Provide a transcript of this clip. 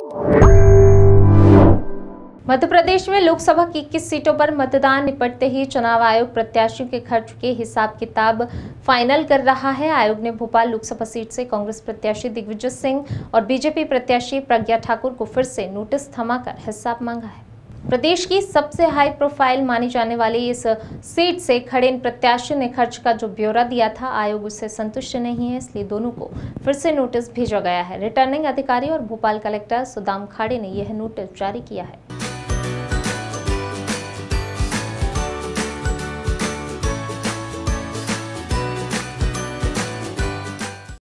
मध्य प्रदेश में लोकसभा की 21 सीटों पर मतदान निपटते ही चुनाव आयोग प्रत्याशियों के खर्च के हिसाब किताब फाइनल कर रहा है। आयोग ने भोपाल लोकसभा सीट से कांग्रेस प्रत्याशी दिग्विजय सिंह और बीजेपी प्रत्याशी प्रज्ञा ठाकुर को फिर से नोटिस थमाकर हिसाब मांगा है। प्रदेश की सबसे हाई प्रोफाइल मानी जाने वाली इस सीट से खड़े इन प्रत्याशियों ने खर्च का जो ब्यौरा दिया था, आयोग उससे संतुष्ट नहीं है, इसलिए दोनों को फिर से नोटिस भेजा गया है। रिटर्निंग अधिकारी और भोपाल कलेक्टर सुदाम खाड़े ने यह नोटिस जारी किया है।